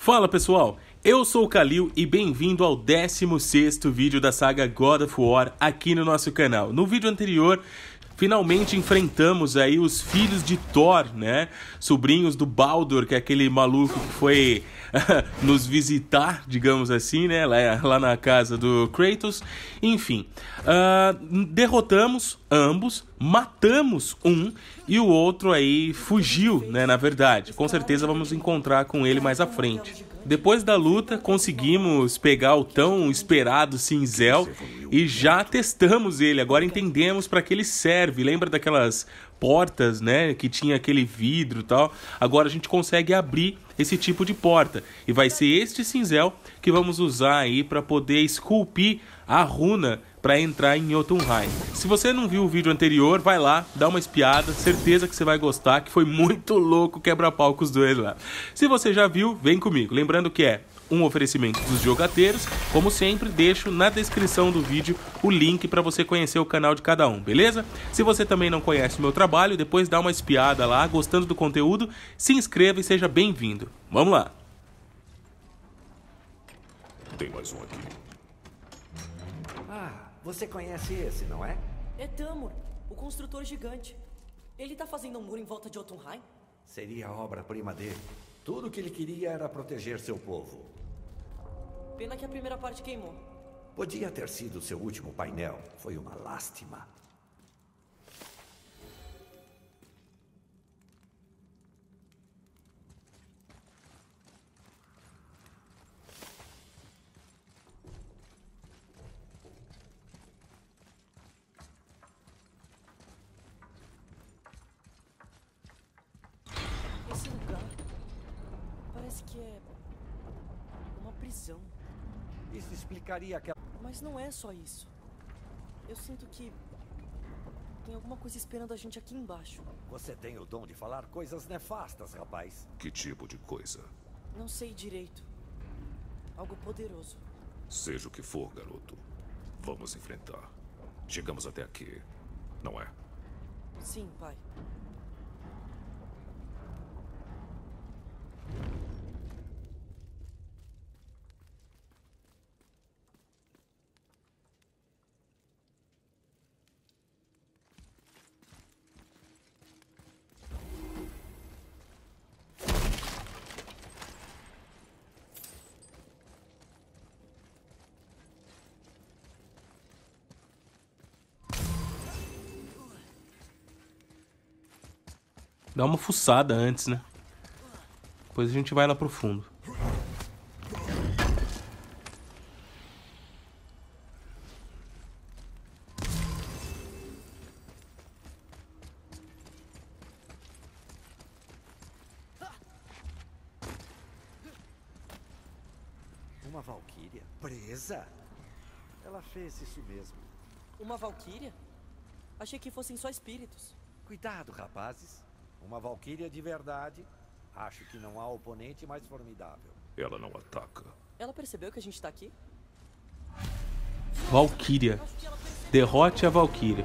Fala pessoal, eu sou o Kalil e bem-vindo ao 16º vídeo da saga God of War aqui no nosso canal. No vídeo anterior, finalmente enfrentamos aí os filhos de Thor, né? Sobrinhos do Baldur, que é aquele maluco que foi nos visitar, digamos assim, né? Lá na casa do Kratos. Enfim, derrotamos ambos, matamos um e o outro aí fugiu, né? Na verdade, com certeza vamos encontrar com ele mais à frente. Depois da luta, conseguimos pegar o tão esperado cinzel e já testamos ele. Agora entendemos para que ele serve. Lembra daquelas portas, né, que tinha aquele vidro e tal? Agora a gente consegue abrir esse tipo de porta. E vai ser este cinzel que vamos usar aí para poder esculpir a runa para entrar em Jotunheim. Se você não viu o vídeo anterior, vai lá, dá uma espiada, certeza que você vai gostar, que foi muito louco quebra-pau com os dois lá. Se você já viu, vem comigo. Lembrando que é um oferecimento dos jogateiros. Como sempre, deixo na descrição do vídeo o link para você conhecer o canal de cada um, beleza? Se você também não conhece o meu trabalho, depois dá uma espiada lá, gostando do conteúdo, se inscreva e seja bem-vindo. Vamos lá! Tem mais um aqui. Você conhece esse, não é? É Thamur, o construtor gigante. Ele tá fazendo um muro em volta de Jotunheim? Seria a obra-prima dele. Tudo o que ele queria era proteger seu povo. Pena que a primeira parte queimou. Podia ter sido seu último painel. Foi uma lástima. Esse lugar parece que é uma prisão. Isso explicaria aquela... Mas não é só isso. Eu sinto que tem alguma coisa esperando a gente aqui embaixo. Você tem o dom de falar coisas nefastas, rapaz. Que tipo de coisa? Não sei direito. Algo poderoso. Seja o que for, garoto. Vamos enfrentar. Chegamos até aqui, não é? Sim, pai. Dá uma fuçada antes, né? Depois a gente vai lá pro fundo. Uma valquíria? Presa? Ela fez isso mesmo. Uma valquíria? Achei que fossem só espíritos. Cuidado, rapazes. Uma valquíria de verdade. Acho que não há oponente mais formidável. Ela não ataca. Ela percebeu que a gente tá aqui? Valkyria. Derrote a Valkyria.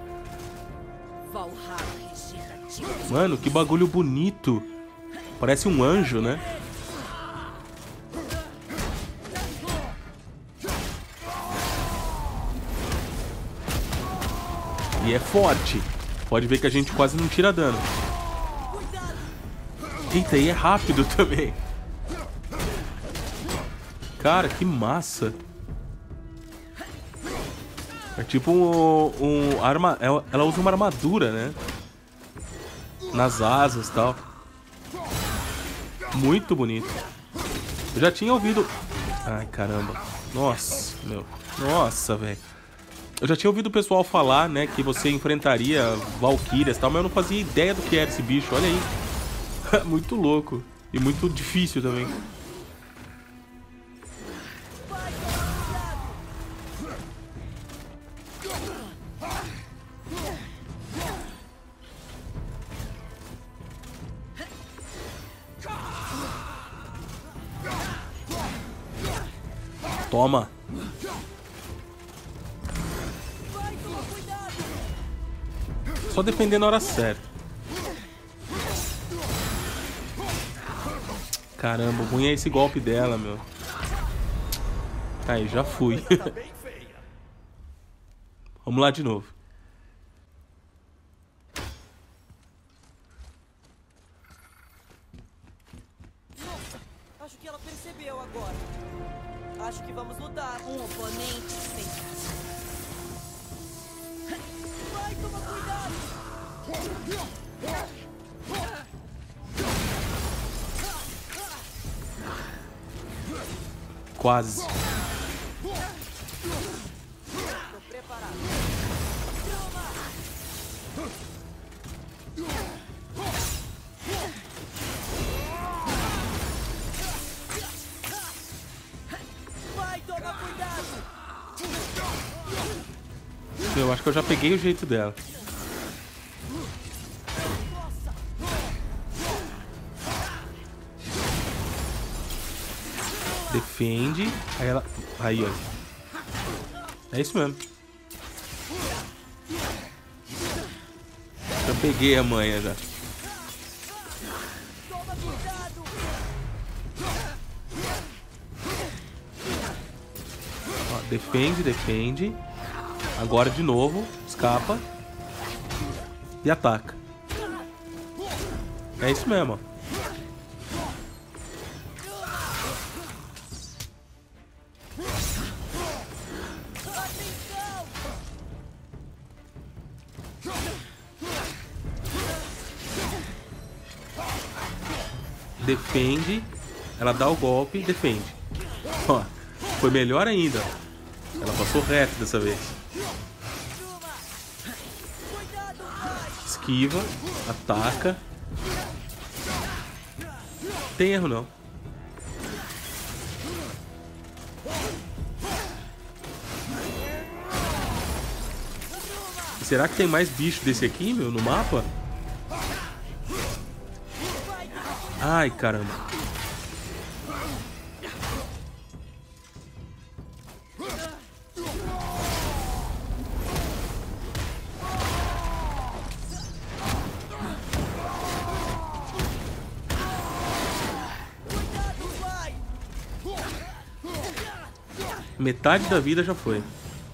Mano, que bagulho bonito. Parece um anjo, né? E é forte. Pode ver que a gente quase não tira dano. Eita, e é rápido também. Cara, que massa. É tipo ela usa uma armadura, né? Nas asas e tal. Muito bonito. Eu já tinha ouvido... Ai, caramba. Nossa, meu. Nossa, velho. Eu já tinha ouvido o pessoal falar, né, que você enfrentaria valquírias e tal, mas eu não fazia ideia do que era esse bicho, olha aí. Muito louco. E muito difícil também. Toma. Só defender na hora certa. Caramba, o ruim é esse golpe dela, meu. Aí, já fui. Vamos lá de novo. Acho que ela percebeu agora. Acho que vamos lutar. Um oponente sem graça. Vai, toma cuidado! Quase. Tô preparado. Vai, toma cuidado! Eu acho que eu já peguei o jeito dela. Defende. Aí ela... Aí, ó. É isso mesmo. Já peguei a manha, já. Toma cuidado! Ó, defende, defende. Agora de novo. Escapa. E ataca. É isso mesmo, ó. Defende. Ela dá o golpe e defende. Ó, foi melhor ainda. Ela passou reto dessa vez. Esquiva. Ataca. Tem erro não. Será que tem mais bicho desse aqui, meu, no mapa? Ai, caramba. Metade da vida já foi.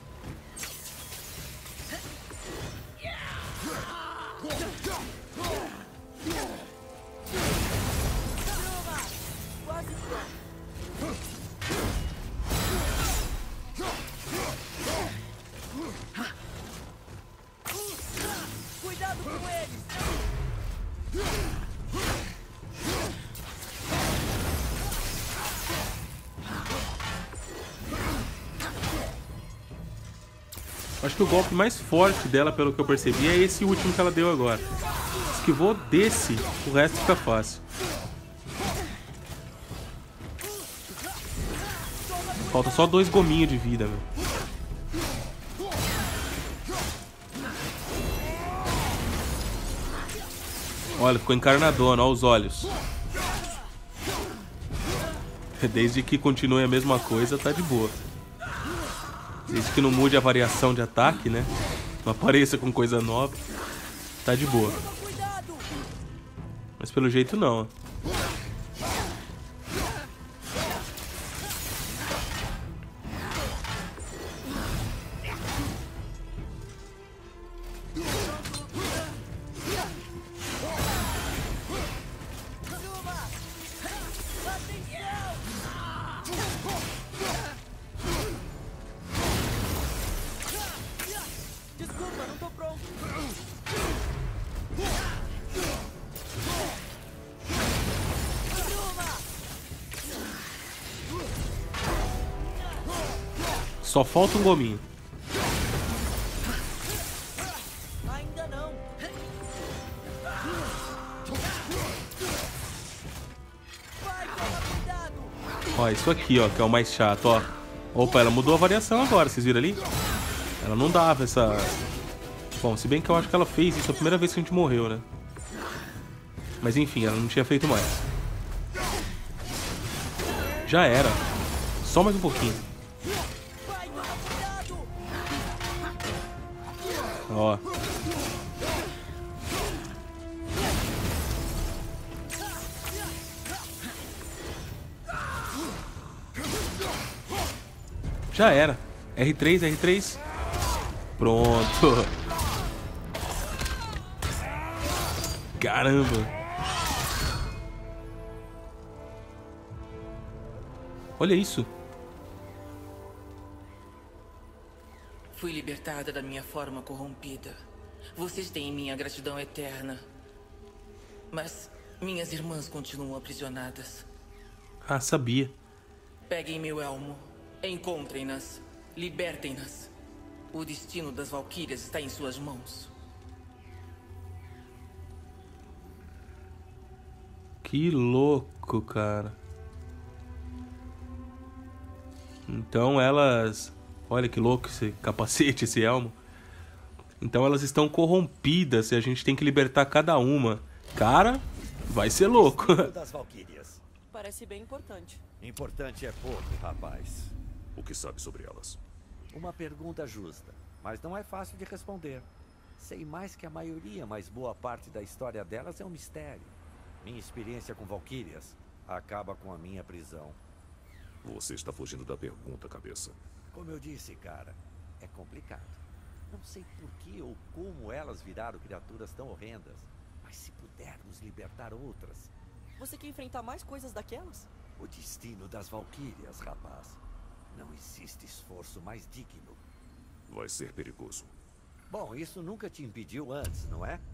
Cuidado com eles! Acho que o golpe mais forte dela, pelo que eu percebi, é esse último que ela deu agora. Esquivou desse, o resto fica fácil. Falta só 2 gominhos de vida, meu. Olha, ficou encarnadona, olha os olhos. Desde que continue a mesma coisa, tá de boa. Desde que não mude a variação de ataque, né? Não apareça com coisa nova, tá de boa. Mas pelo jeito não, ó. Desculpa, não tô pronto. Só falta um gominho. Ainda não. Vai, toma cuidado. Ó, isso aqui, ó, que é o mais chato, ó. Opa, ela mudou a variação agora, vocês viram ali? Ela não dava essa... Bom, se bem que eu acho que ela fez isso a primeira vez que a gente morreu, né? Mas enfim, ela não tinha feito mais. Já era. Só mais um pouquinho. Vai, toma cuidado. Ó. Já era. R3, R3. Pronto. Caramba. Olha isso. Fui libertada da minha forma corrompida. Vocês têm minha gratidão eterna. Mas minhas irmãs continuam aprisionadas. Ah, sabia. Peguem meu elmo. Encontrem-nas. Libertem-nas. O destino das Valquírias está em suas mãos. Que louco, cara. Então elas... Olha que louco esse capacete, esse elmo. Então elas estão corrompidas e a gente tem que libertar cada uma. Cara, vai ser louco. Das Valquírias. Parece bem importante. Importante é pouco, rapaz. O que sabe sobre elas? Uma pergunta justa, mas não é fácil de responder. Sei mais que a maioria, mas boa parte da história delas é um mistério. Minha experiência com Valquírias acaba com a minha prisão. Você está fugindo da pergunta, cabeça. Como eu disse, cara, é complicado. Não sei por que ou como elas viraram criaturas tão horrendas, mas se pudermos libertar outras... Você quer enfrentar mais coisas daquelas? O destino das Valquírias, rapaz. Não existe esforço mais digno. Vai ser perigoso. Bom, isso nunca te impediu antes, não é?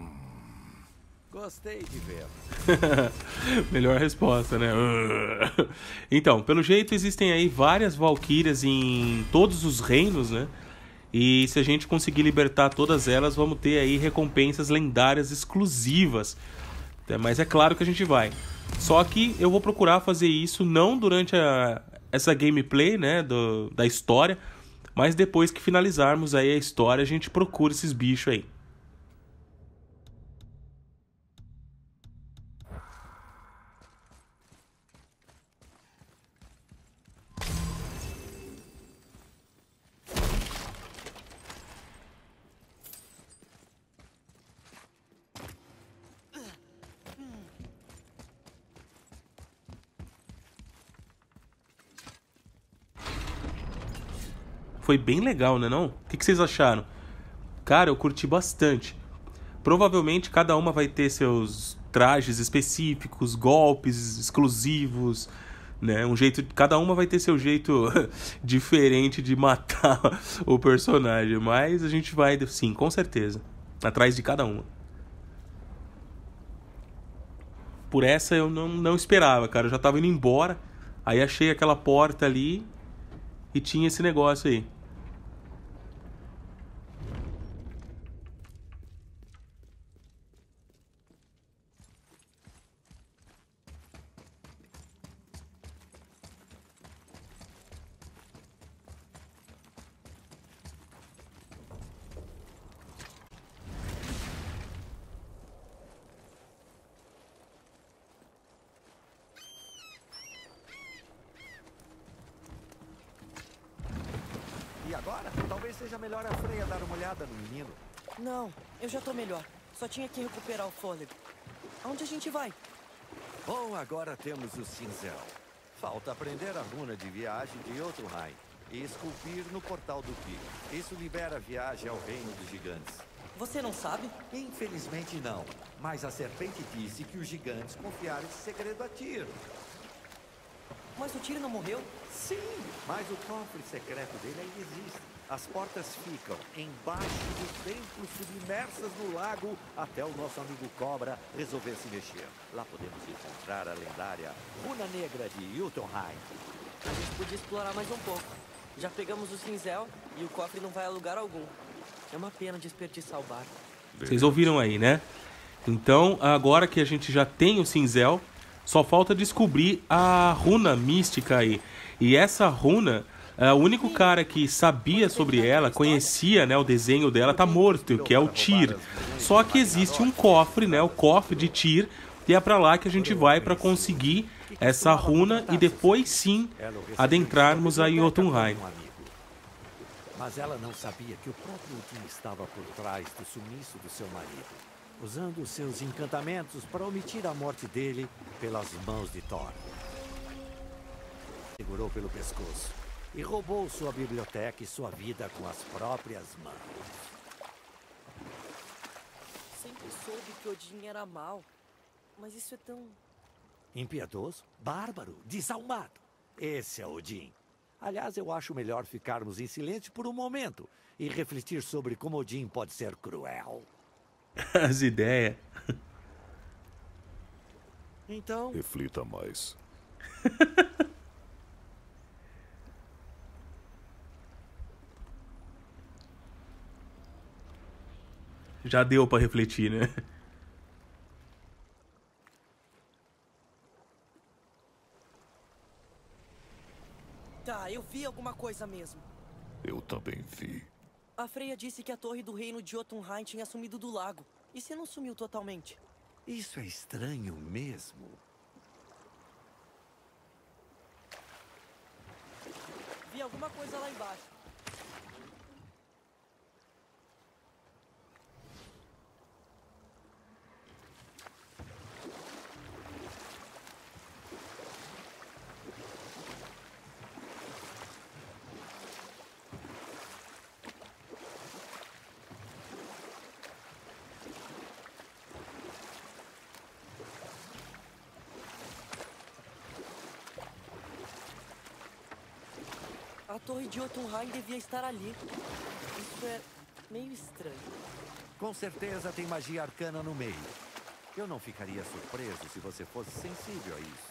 Gostei de ver. Melhor resposta, né? Então, pelo jeito existem aí várias valquírias em todos os reinos, né? E se a gente conseguir libertar todas elas, vamos ter aí recompensas lendárias exclusivas. Mas é claro que a gente vai. Só que eu vou procurar fazer isso não durante essa gameplay, né, da história, mas depois que finalizarmos aí a história, a gente procura esses bichos aí. Foi bem legal, né não? O que vocês acharam? Cara, eu curti bastante. Provavelmente cada uma vai ter seus trajes específicos, golpes exclusivos, né? Cada uma vai ter seu jeito diferente de matar o personagem. Mas a gente vai, sim, com certeza, atrás de cada uma. Por essa eu não esperava, cara. Eu já tava indo embora. Aí achei aquela porta ali e tinha esse negócio aí. E agora? Talvez seja melhor a Freya dar uma olhada no menino. Não, eu já tô melhor. Só tinha que recuperar o fôlego. Aonde a gente vai? Bom, agora temos o Cinzel. Falta aprender a runa de viagem de Jotunheim e esculpir no Portal do Pico. Isso libera a viagem ao Reino dos Gigantes. Você não sabe? Infelizmente não, mas a serpente disse que os gigantes confiaram esse segredo a Tyr. Mas o Tyr não morreu? Sim, mas o cofre secreto dele ainda existe. As portas ficam embaixo do templo, submersas no lago, até o nosso amigo Cobra resolver se mexer. Lá podemos encontrar a lendária Runa Negra de Jotunheim. A gente podia explorar mais um pouco. Já pegamos o cinzel e o cofre não vai a lugar algum. É uma pena desperdiçar o barco. Vocês ouviram aí, né? Então, agora que a gente já tem o cinzel, só falta descobrir a runa mística aí. E essa runa, o único cara que sabia sobre ela, conhecia, né, o desenho dela, tá morto, que é o Tyr. Só que existe um cofre, né, o cofre de Tyr, e é pra lá que a gente vai pra conseguir essa runa e depois sim adentrarmos a Jotunheim. Mas ela não sabia que o próprio Odin estava por trás do sumiço do seu marido, usando os seus encantamentos para omitir a morte dele pelas mãos de Thor. Segurou pelo pescoço e roubou sua biblioteca e sua vida com as próprias mãos. Sempre soube que Odin era mau, mas isso é tão... Impiedoso, bárbaro, desalmado. Esse é Odin. Aliás, eu acho melhor ficarmos em silêncio por um momento e refletir sobre como Odin pode ser cruel. As ideias. Então, Reflita mais. Já deu pra refletir, né? Tá, eu vi alguma coisa mesmo. Eu também vi. A Freya disse que a torre do reino de Jotunheim tinha sumido do lago. E se não sumiu totalmente? isso é estranho mesmo. Vi alguma coisa lá embaixo. A torre de Jotunheim devia estar ali. Isso é meio estranho. Com certeza tem magia arcana no meio. Eu não ficaria surpreso se você fosse sensível a isso.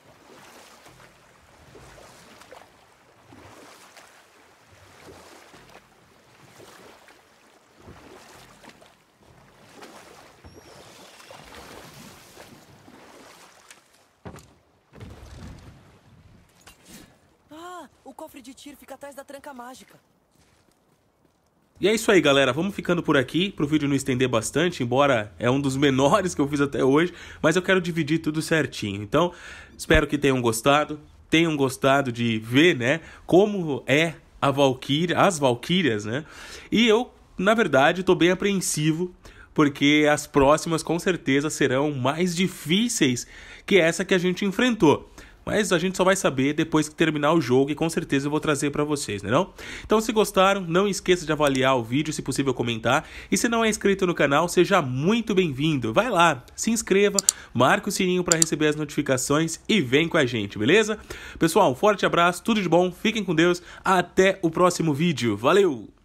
Ah, o cofre de Tyr fica atrás da tranca mágica. E é isso aí, galera. Vamos ficando por aqui, pro vídeo não estender bastante, embora é um dos menores que eu fiz até hoje, mas eu quero dividir tudo certinho. Então, espero que tenham gostado de ver, né, como é a Valkyria, as Valkyrias, né? E eu, na verdade, tô bem apreensivo, porque as próximas com certeza serão mais difíceis que essa que a gente enfrentou. Mas a gente só vai saber depois que terminar o jogo e com certeza eu vou trazer pra vocês, né não? Então se gostaram, não esqueça de avaliar o vídeo, se possível comentar. E se não é inscrito no canal, seja muito bem-vindo. Vai lá, se inscreva, marque o sininho pra receber as notificações e vem com a gente, beleza? Pessoal, um forte abraço, tudo de bom, fiquem com Deus, até o próximo vídeo. Valeu!